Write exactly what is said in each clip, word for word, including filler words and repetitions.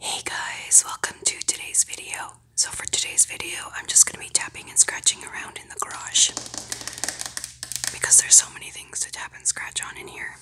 Hey guys, welcome to today's video. So for today's video, I'm just going to be tapping and scratching around in the garage because there's so many things to tap and scratch on in here.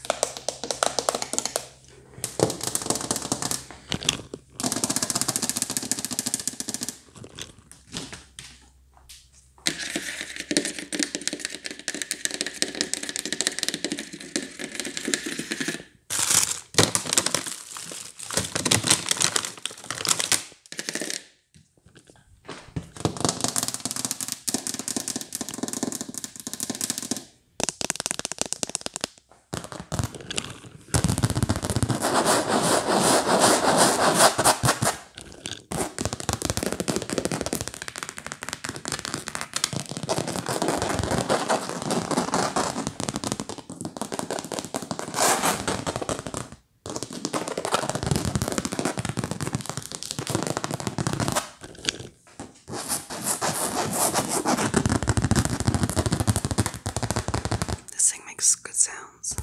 This thing makes good sounds.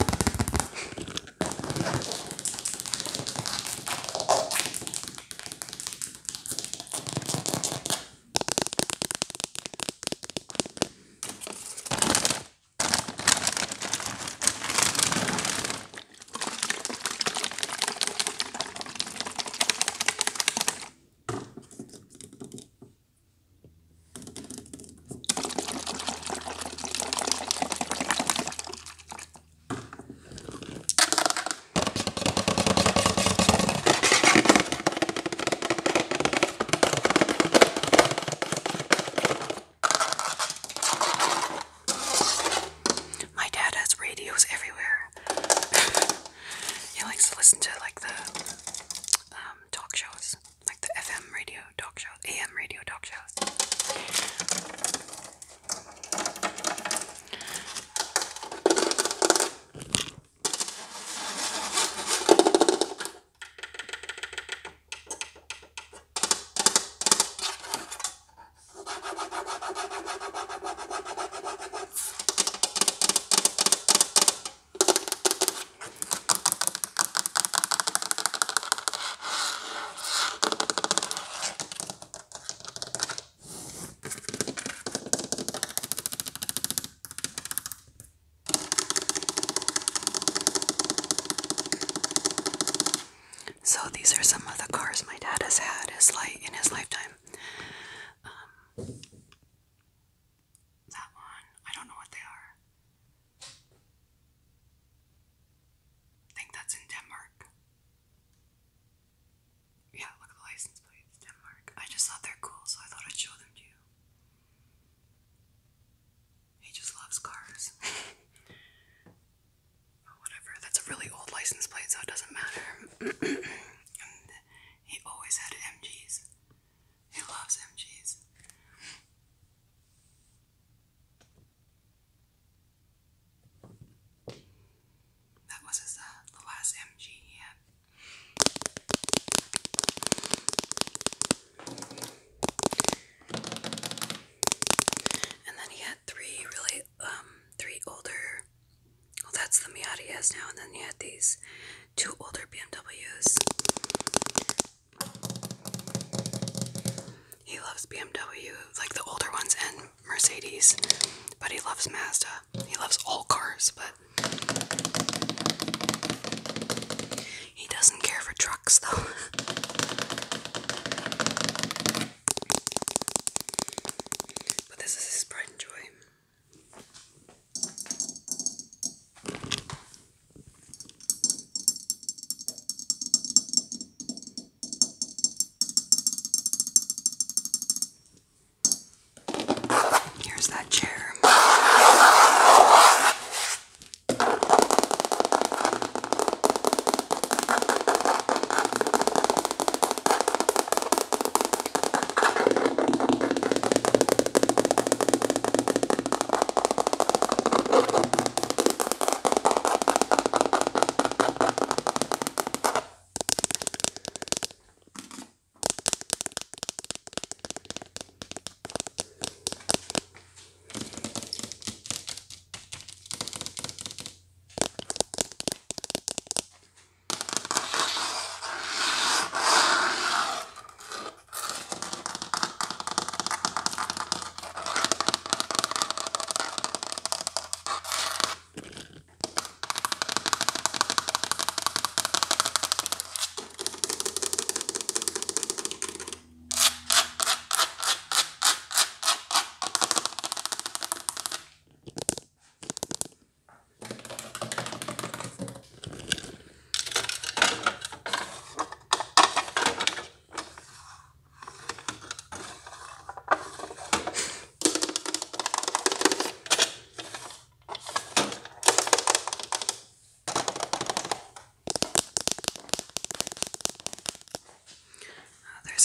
Radios everywhere. He likes to listen to like the um, talk shows, like the F M radio talk shows, A M radio talk shows. So these are some of the cars my dad has had his light in his lifetime. Um, that one, I don't know what they are. I think that's in Denmark. Yeah, look at the license plates, Denmark. I just thought they're cool, so I thought I'd show them to you. He just loves cars. Oh, whatever, that's a really old license plate, so it doesn't matter. And he always had M Gs. He loves M Gs. That was his, uh, the last M G he had. And then he had three really, um, three older, well, that's the Miata he has now, and then he had these two older B M Ws. He loves B M W, like the older ones, and Mercedes, but he loves Mazda. He loves all cars, but he doesn't care for trucks, though. But this is his pride and joy. Here's that chair.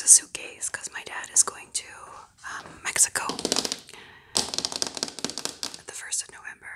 a suitcase because my dad is going to um, Mexico at the first of November.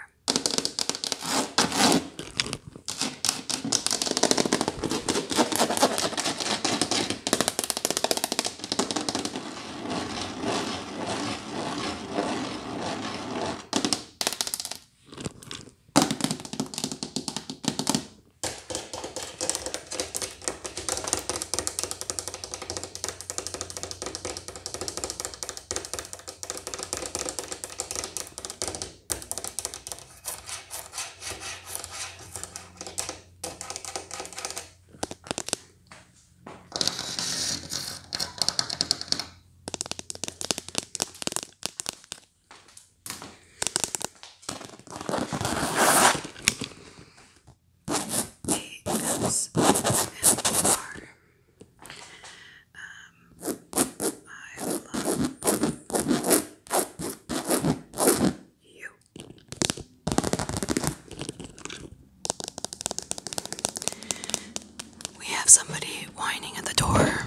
Somebody whining at the door.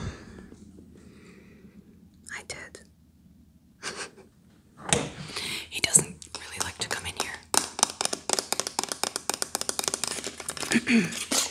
I did. He doesn't really like to come in here.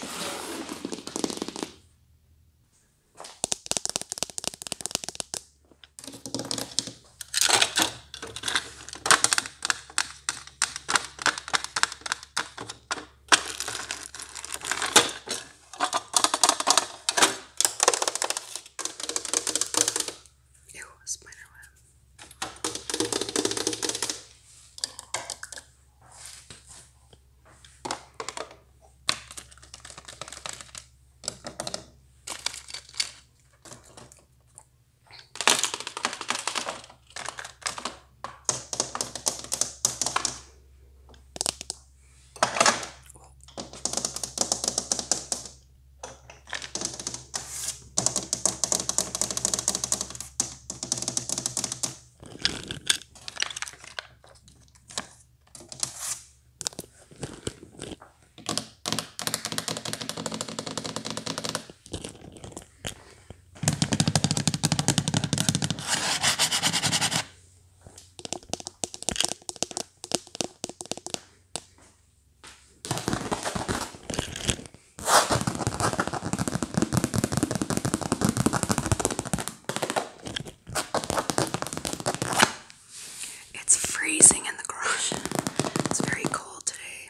Freezing in the garage. It's very cold today.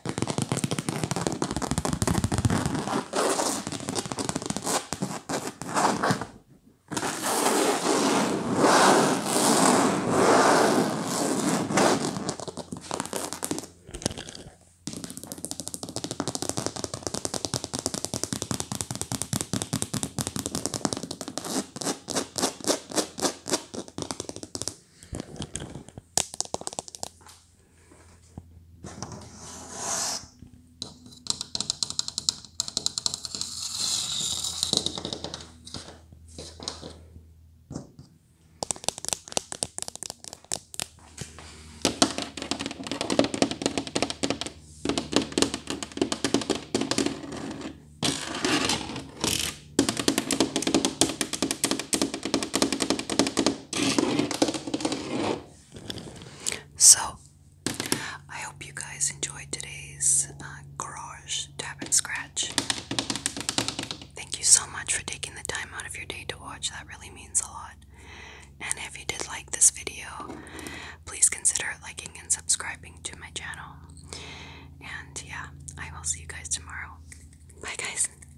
So, I hope you guys enjoyed today's uh, garage tap and scratch. Thank you so much for taking the time out of your day to watch. That really means a lot. And if you did like this video, please consider liking and subscribing to my channel. And yeah, I will see you guys tomorrow. Bye guys.